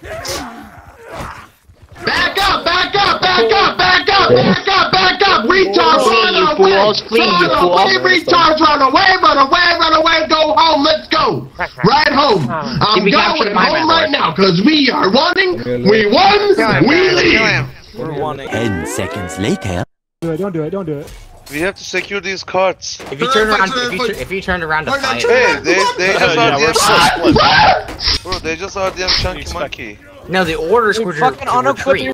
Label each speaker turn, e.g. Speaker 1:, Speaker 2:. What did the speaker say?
Speaker 1: Back up! Back up! Back up! Back up! Back up! Back up! Retards, run away! Retards, run away! Run away! Run away! Go home! Let's go! Right home! I'm going home right now because we are winning. We won. We leave.
Speaker 2: We're winning.
Speaker 3: 10 seconds later.
Speaker 4: Don't do it. Don't do it.
Speaker 5: We have to secure these carts.
Speaker 6: If you turn around, if you turn around to fight,
Speaker 5: hey, they just
Speaker 1: Yeah,
Speaker 5: bro, they just RDM Chunky Monkey.
Speaker 6: no, the orders were
Speaker 2: fucking
Speaker 6: to retreat.